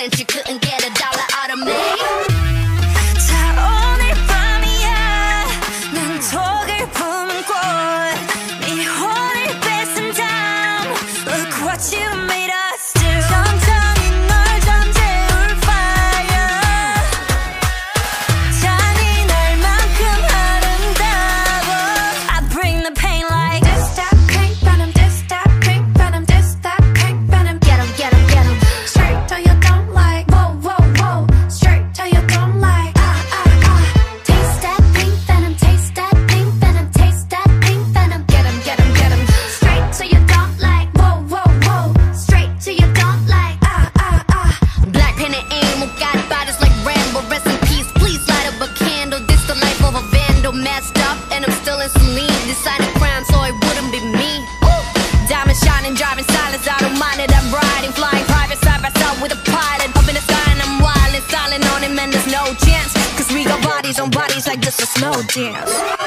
and she couldn't get $1 out of me. 자 오늘 밤이야 난 독을 품은 꽃네 혼을 뺏은 다음 Look what you made us do 천천히 널 잠재울 fire 잔인할 만큼 아름다워 I bring the pain like This that pink venom, this that pink venom, this that pink venom Get 'em, get 'em, get 'em. Straight till you don't like Whoa, whoa, whoa Straight till you don't like Taste that pink venom, taste that pink venom, taste that pink venom. Get 'em, get 'em, get 'em. Straight till you don't like Whoa, whoa, whoa Straight till you don't like Blackpink and aim, got bodies like Rambo. Rest in peace, please light up a candle. This the life of a vandal, messed up, and I'm still in saline. Designing crime, so it wouldn't be me. Diamond shining, driving silence, I don't mind it. I'm riding, flying private side by side with a pilot. Up in the sky and I'm wild and silent on him, and there's no chance. Cause we got bodies on bodies like just a slow dance.